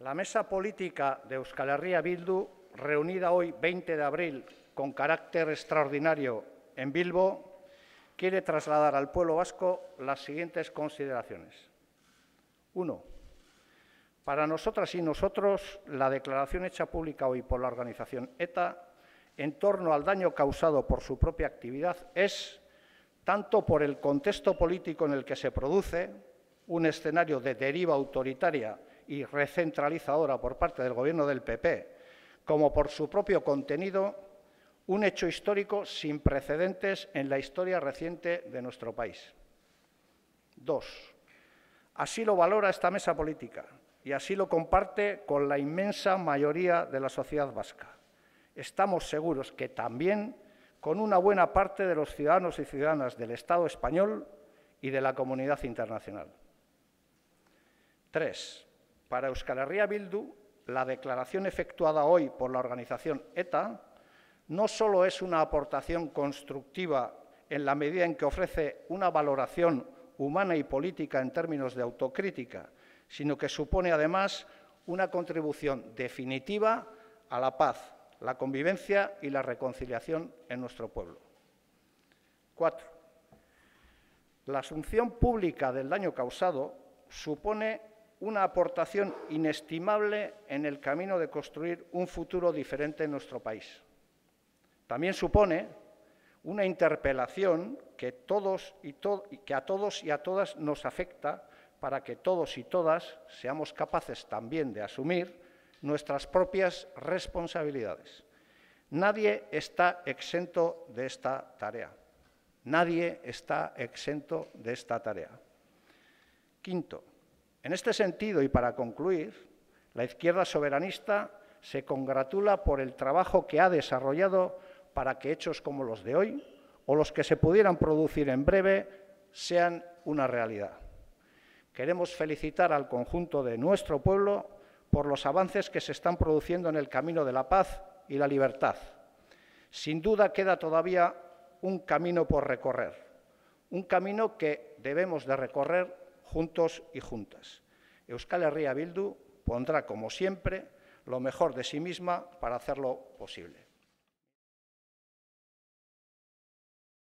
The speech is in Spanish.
La mesa política de Euskal Herria Bildu, reunida hoy, 20 de abril, con carácter extraordinario en Bilbo, quiere trasladar al pueblo vasco las siguientes consideraciones. 1. Para nosotras y nosotros, la declaración hecha pública hoy por la organización ETA en torno al daño causado por su propia actividad es, tanto por el contexto político en el que se produce, un escenario de deriva autoritaria y recentralizadora por parte del Gobierno del PP, como por su propio contenido, un hecho histórico sin precedentes en la historia reciente de nuestro país. 2. Así lo valora esta mesa política y así lo comparte con la inmensa mayoría de la sociedad vasca. Estamos seguros que también con una buena parte de los ciudadanos y ciudadanas del Estado español y de la comunidad internacional. 3. Para Euskal Herria Bildu, la declaración efectuada hoy por la organización ETA no solo es una aportación constructiva en la medida en que ofrece una valoración humana y política en términos de autocrítica, sino que supone además una contribución definitiva a la paz, la convivencia y la reconciliación en nuestro pueblo. 4. La asunción pública del daño causado supone una aportación inestimable en el camino de construir un futuro diferente en nuestro país. También supone una interpelación que a todos y a todas nos afecta para que todos y todas seamos capaces también de asumir nuestras propias responsabilidades. Nadie está exento de esta tarea. Nadie está exento de esta tarea. 5. En este sentido, y para concluir, la izquierda soberanista se congratula por el trabajo que ha desarrollado para que hechos como los de hoy, o los que se pudieran producir en breve, sean una realidad. Queremos felicitar al conjunto de nuestro pueblo por los avances que se están produciendo en el camino de la paz y la libertad. Sin duda queda todavía un camino por recorrer, un camino que debemos de recorrer juntos y juntas. Euskal Herria Bildu pondrá, como siempre, lo mejor de sí misma para hacerlo posible.